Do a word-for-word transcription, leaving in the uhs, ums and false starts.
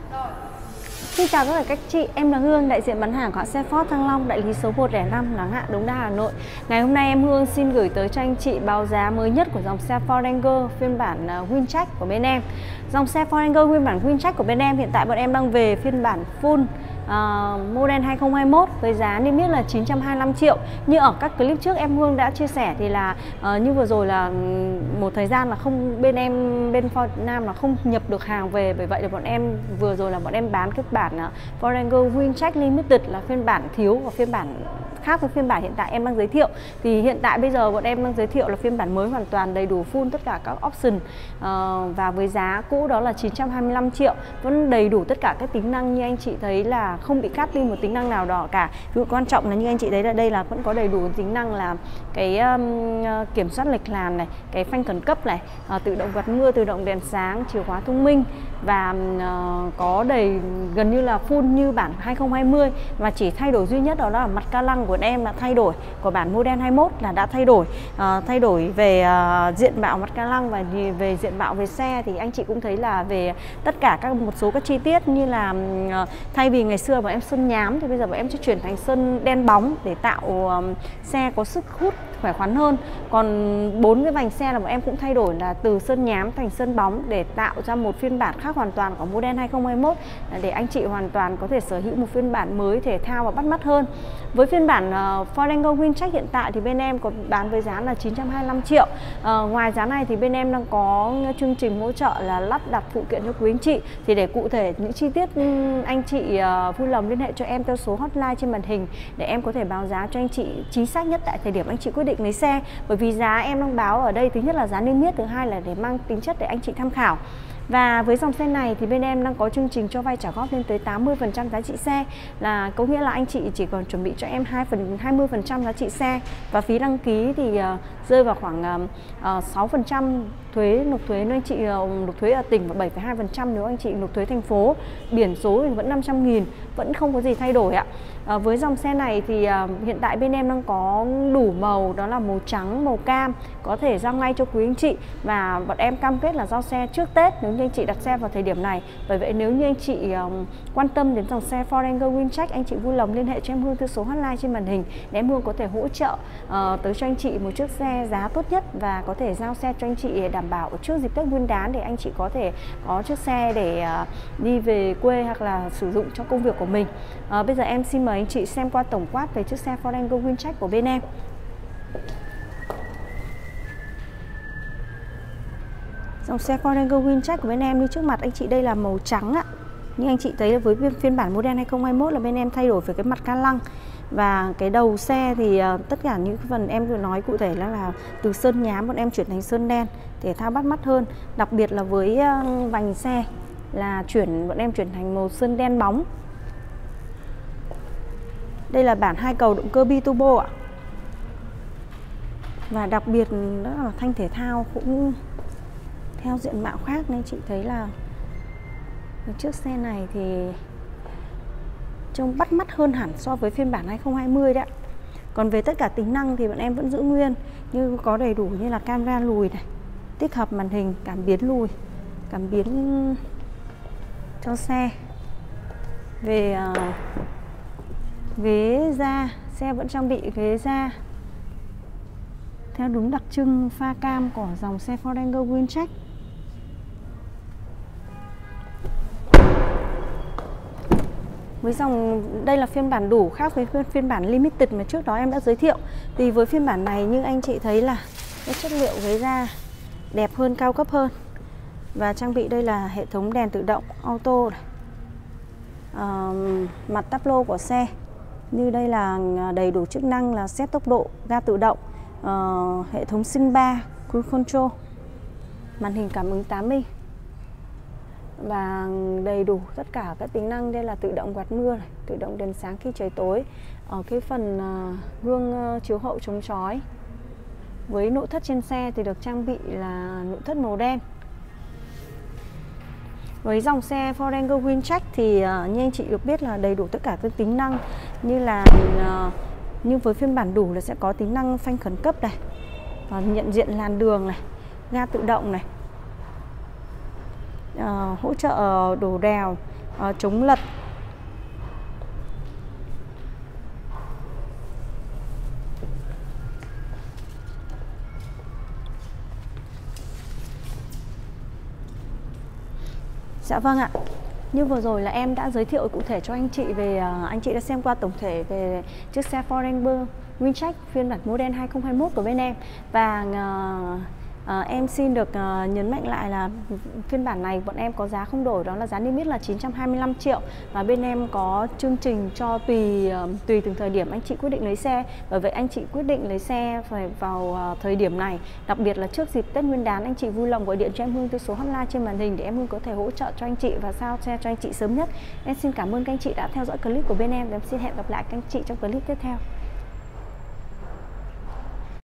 Xin chào tất cả các chị, em là Hương, đại diện bán hàng của xe Ford Thăng Long, đại lý số một không năm Láng Hạ, Đống Đa, Hà Nội. Ngày hôm nay em Hương xin gửi tới cho anh chị báo giá mới nhất của dòng xe Ford Ranger phiên bản uh, Wincheck của bên em. Dòng xe Ford Ranger phiên bản Wincheck của bên em hiện tại bọn em đang về phiên bản full uh, model hai không hai mốt với giá niêm yết là chín trăm hai mươi lăm triệu. Như ở các clip trước em Hương đã chia sẻ thì là uh, như vừa rồi là một thời gian là không bên em bên Ford Nam là không nhập được hàng về, bởi vậy là bọn em vừa rồi là bọn em bán cái bản uh, Ford Ranger Wincheck Limited là phiên bản thiếu và phiên bản khác với phiên bản hiện tại em đang giới thiệu. Thì hiện tại bây giờ bọn em đang giới thiệu là phiên bản mới hoàn toàn đầy đủ full tất cả các option uh, và với giá cũ đó là chín trăm hai mươi lăm triệu, vẫn đầy đủ tất cả các tính năng như anh chị thấy là không bị cắt đi một tính năng nào đó cả. Ví dụ quan trọng là như anh chị thấy là đây là vẫn có đầy đủ tính năng là cái um, kiểm soát lệch làn này, cái phanh khẩn cấp này, uh, tự động gạt mưa, tự động đèn sáng, chìa khóa thông minh và uh, có đầy gần như là full như bản hai không hai không, và chỉ thay đổi duy nhất đó là mặt ca lăng của em là thay đổi, của bản model hai mốt là đã thay đổi. uh, thay đổi về uh, diện mạo mặt ca lăng và về diện mạo về xe thì anh chị cũng thấy là về tất cả các một số các chi tiết như là uh, thay vì ngày xưa bọn em sơn nhám thì bây giờ bọn em sẽ chuyển thành sơn đen bóng để tạo uh, xe có sức hút khỏe khoắn hơn. Còn bốn cái vành xe là bọn em cũng thay đổi là từ sơn nhám thành sơn bóng để tạo ra một phiên bản khác hoàn toàn của model hai không hai mốt, để anh chị hoàn toàn có thể sở hữu một phiên bản mới thể thao và bắt mắt hơn. Với phiên bản uh, Ford Ranger Wincheck hiện tại thì bên em có bán với giá là chín trăm hai mươi lăm triệu. Uh, ngoài giá này thì bên em đang có chương trình hỗ trợ là lắp đặt phụ kiện cho quý anh chị. Thì để cụ thể những chi tiết anh chị uh, vui lòng liên hệ cho em theo số hotline trên màn hình để em có thể báo giá cho anh chị chính xác nhất tại thời điểm anh chị quyết định lấy xe. Bởi vì giá em đang báo ở đây thứ nhất là giá niêm yết, thứ hai là để mang tính chất để anh chị tham khảo. Và với dòng xe này thì bên em đang có chương trình cho vay trả góp lên tới tám mươi phần trăm giá trị xe, là có nghĩa là anh chị chỉ còn chuẩn bị cho em hai mươi phần trăm giá trị xe, và phí đăng ký thì uh, rơi vào khoảng uh, sáu phần trăm thuế nộp thuế nếu anh chị uh, nộp thuế ở tỉnh và bảy phẩy hai phần trăm nếu anh chị nộp thuế thành phố. Biển số thì vẫn năm trăm nghìn, vẫn không có gì thay đổi ạ. Uh, với dòng xe này thì uh, hiện tại bên em đang có đủ màu, đó là màu trắng, màu cam, có thể giao ngay cho quý anh chị, và bọn em cam kết là giao xe trước Tết nếu như anh chị đặt xe vào thời điểm này. Bởi vậy nếu như anh chị um, quan tâm đến dòng xe Ford Ranger Wincheck, anh chị vui lòng liên hệ cho em Hương theo số hotline trên màn hình để em Hương có thể hỗ trợ uh, tới cho anh chị một chiếc xe giá tốt nhất và có thể giao xe cho anh chị đảm bảo trước dịp Tết Nguyên đán, để anh chị có thể có chiếc xe để uh, đi về quê hoặc là sử dụng cho công việc của mình. Uh, bây giờ em xin mời anh chị xem qua tổng quát về chiếc xe Ford Ranger Wincheck của bên em. Dòng xe Ford Ranger Wincheck của bên em như trước mặt anh chị đây là màu trắng ạ. Như anh chị thấy với phiên bản model hai không hai mốt là bên em thay đổi về cái mặt ca lăng và cái đầu xe thì uh, tất cả những phần em vừa nói cụ thể là, là từ sơn nhám bọn em chuyển thành sơn đen thể thao bắt mắt hơn. Đặc biệt là với uh, vành xe là chuyển bọn em chuyển thành màu sơn đen bóng. Đây là bản hai cầu động cơ bi turbo ạ. Và đặc biệt đó là thanh thể thao cũng theo diện mạo khác, nên chị thấy là chiếc xe này thì trông bắt mắt hơn hẳn so với phiên bản hai không hai không đấy. Còn về tất cả tính năng thì bọn em vẫn giữ nguyên, như có đầy đủ như là camera lùi này, tích hợp màn hình, cảm biến lùi, cảm biến cho xe. Về uh, ghế da, xe vẫn trang bị ghế da theo đúng đặc trưng pha cam của dòng xe Ford Ranger Wincheck. Với dòng đây là phiên bản đủ, khác với phiên bản limited mà trước đó em đã giới thiệu. Thì với phiên bản này như anh chị thấy là cái chất liệu ghế da đẹp hơn, cao cấp hơn, và trang bị đây là hệ thống đèn tự động auto này. À, mặt táp lô của xe như đây là đầy đủ chức năng là set tốc độ, ga tự động, à, hệ thống sinh ba, cruise control, màn hình cảm ứng tám inch và đầy đủ tất cả các tính năng. Đây là tự động quạt mưa này, tự động đèn sáng khi trời tối. Ở cái phần uh, gương uh, chiếu hậu chống chói. Với nội thất trên xe thì được trang bị là nội thất màu đen. Với dòng xe Ford Ranger Wincheck thì uh, như anh chị được biết là đầy đủ tất cả các tính năng, như là uh, như với phiên bản đủ là sẽ có tính năng phanh khẩn cấp này, uh, nhận diện làn đường này, ga tự động này, uh, hỗ trợ đổ đèo, uh, chống lật. Dạ vâng ạ. Như vừa rồi là em đã giới thiệu cụ thể cho anh chị về uh, anh chị đã xem qua tổng thể về chiếc xe Ford Ranger Wincheck phiên bản model hai không hai mốt của bên em. Và uh, uh, em xin được uh, nhấn mạnh lại là phiên bản này bọn em có giá không đổi, đó là giá niêm yết là chín trăm hai mươi lăm triệu. Và bên em có chương trình cho tùy uh, tùy từng thời điểm anh chị quyết định lấy xe. Bởi vậy anh chị quyết định lấy xe phải vào uh, thời điểm này, đặc biệt là trước dịp Tết Nguyên đán, anh chị vui lòng gọi điện cho em Hương từ số hotline trên màn hình để em Hương có thể hỗ trợ cho anh chị và sao xe cho anh chị sớm nhất. Em xin cảm ơn các anh chị đã theo dõi clip của bên em và em xin hẹn gặp lại các anh chị trong clip tiếp theo.